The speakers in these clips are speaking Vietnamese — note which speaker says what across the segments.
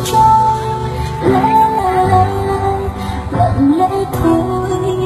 Speaker 1: trôi lặng lẽ thôi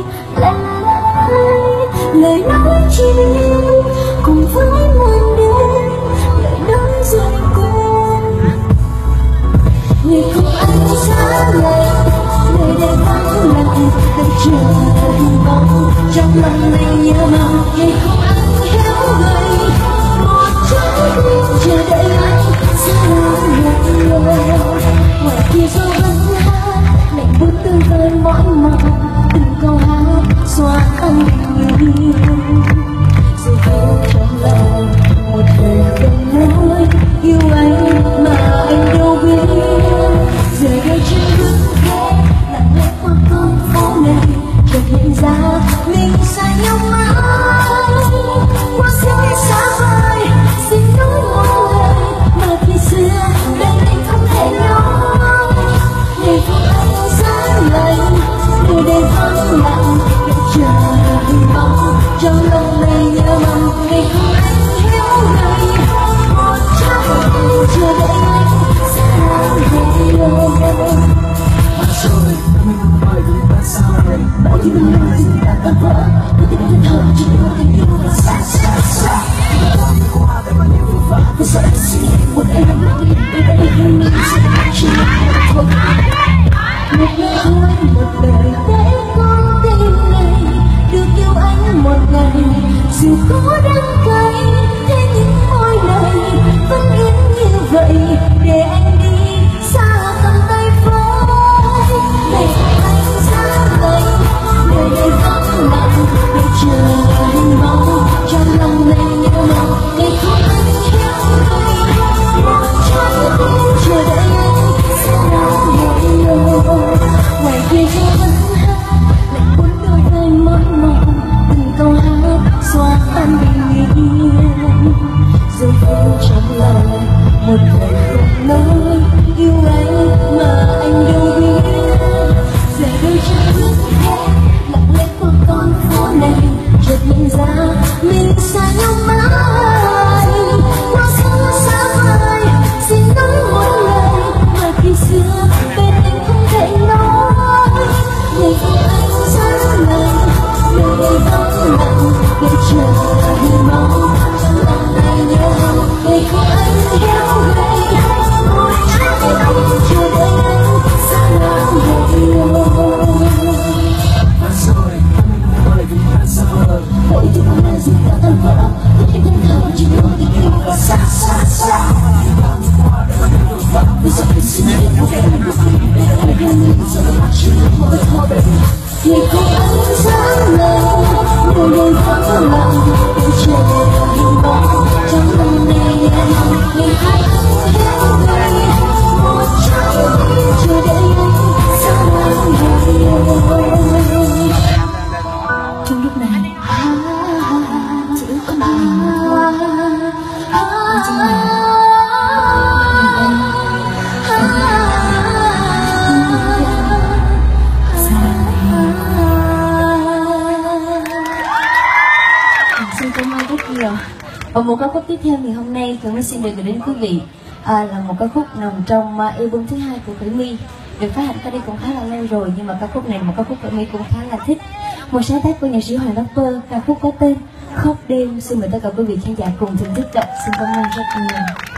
Speaker 1: lời nói chỉ cùng với muôn đêm lời nói rồi cùng người cùng anh xa lạnh nơi đây vắng lặng đợi chờ hình bóng trong lòng này nhớ mong người cùng anh héo gầy một trái tim chờ đợi anh xa lặng ngoài kia gió vẫn hát lạnh buốt tương vơi mỗi màu từng câu hát xóa anh người rồi về trong lòng một đời không nói yêu anh mà anh đâu biết giờ đây trên bước thế lặng lẽ qua con phố này chợt nhận ra mình xa nhau mãi qua sẽ xa vời xin nói một lời mà khi xưa bên anh không thể nói ngày của anh giá lạnh nơi đây vắng lặng đợi chờ hình bóng trong lòng này nhớ mong ngày của anh héo gầy một trái tim chờ đợi anh xa về
Speaker 2: rồi mình bởi vì ta sao đây mọi thứ mình nói gì ta tan vỡ tôi tình thân thơ chỉ có tình yêu và xa xa xa ta đi qua để bao nhiêu vất vả và giờ anh suy nghĩ một em lặng lẽ bên đây hơn mình sẽ chỉ là một
Speaker 1: lời ơi một lời để con tim này được yêu anh một ngày dù có đắng cay thế những môi này vẫn yên như vậy để anh đi xa tầm tay với ngày anh xa lạnh nơi đây vắng lặng để chờ hình bóng trong lòng này nhớ mong ngày không anh héo gầy một trái tim chờ đợi anh xa về ngoài kia gió vẫn hát lạnh buốt đôi vai mỗi màu từng câu hát xóa tan bình yên rồi vương trong lòng một lời không nói yêu anh mà anh đâu biết giờ đôi chân bước thế lặng lẽ qua con phố này chợt nhận ra mình xa nhau mãi qua xa xa vời xin nói một lời mà khi xưa bên anh không thể nói ngày của anh xa lạnh nơi đây vắng lặng để chờ hình bóng trong lòng này nhớ mong ngày của anh héo gầy một trái tim chờ đợi anh xa lặng
Speaker 2: và rồi mình bởi vì ta sao vời
Speaker 1: vậy thì không là gì ta tan vỡ tôi tình thân thơ chỉ có tình yêu và xa xa xa
Speaker 2: ta đi qua để bao nhiêu vất vả và giờ anh suy nghĩ một em lặng lẽ bên đây hơn mình sẽ chỉ là một
Speaker 1: ngày của anh sáng lạnh nơi đây vắng lặng để chờ hình bóng trong lòng này nhớ mong ngày hai anh héo gầy một trái tim chờ đợi anh xa lặng trong lúc này chỉ ước con xin cảm ơn rất nhiều. Và một ca khúc tiếp theo thì hôm nay Khởi My xin được gửi đến quý vị là một ca khúc nằm trong album thứ 2 của Khởi My, được phát hành cách đây cũng khá là lâu rồi, nhưng mà ca khúc này là một ca khúc Khởi My cũng khá là thích. Một sáng tác của nhạc sĩ Hoàng Rapper, ca khúc có tên Khóc Đêm. Xin mời tất cả quý vị khán giả cùng thưởng thức đọc. Xin cảm ơn rất nhiều.